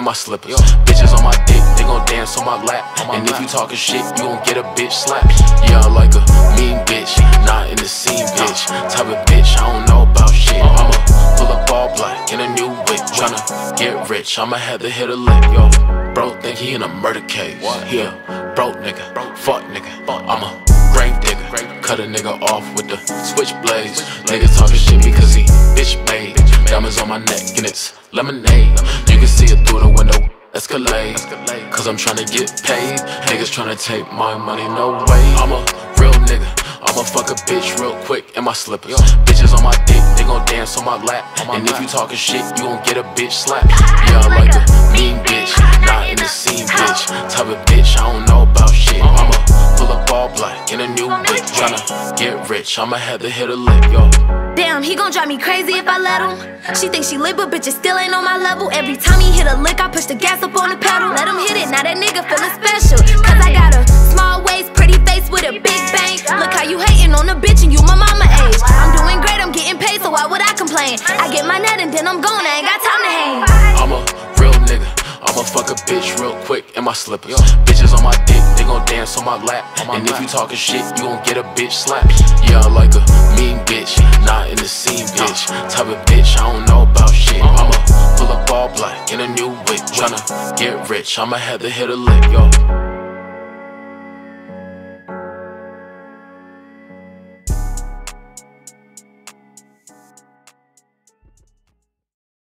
my slippers. Bitches on my dick, they gon' dance on my lap. And if you talking shit, you gon' get a bitch slapped. Yeah, I like a mean bitch, not in the scene bitch. Type of bitch, I don't know about shit. I'ma pull up all black in a new whip, tryna get rich, I'ma have to hit a lick, yo. Bro think he in a murder case. Yeah, broke nigga, fuck nigga, I'm a Gravedigger. Cut a nigga off with the Switchblades. Niggas talking shit because he bitch-made. Diamonds on my neck and it's lemonade. You can see it through the window, Escalade. Cause I'm tryna get paid. Niggas tryna take my money, no way. I'm a real nigga, I'ma fuck a bitch real quick in my slippers. Bitches on my dick, they gon' dance on my lap. And if you talking shit, you gon' get a bitch slapped. Yeah, I like a mean bitch, not in the scene bitch. Type of bitch, I don't know about shit. I'ma pull up all black in a new whip, tryna get rich, I'ma have to hit a lick, yo. Damn, he gon' drive me crazy if I let him. She thinks she lit, but bitches still ain't on my level. Every time he hit a lick, I push the gas up on the pedal. Let him hit it, now that nigga feelin' special. Cause I got a small waist, pretty face with a big bang. Look how you hating on a bitch and you my mama age. I'm doing great, I'm getting paid, so why would I complain? I get my net and then I'm gone, I ain't got time to hang. I'm a real nigga, I'ma fuck a bitch real quick in my slippers. Bitches on my dick, they gon' dance on my lap. And if you talking shit, you gon' get a bitch slapped. Yeah, I like a mean bitch, not in the scene bitch. Type of bitch, I don't know about shit. I'ma pull up all black in a new whip, tryna get rich, I'ma have to hit a lick, yo.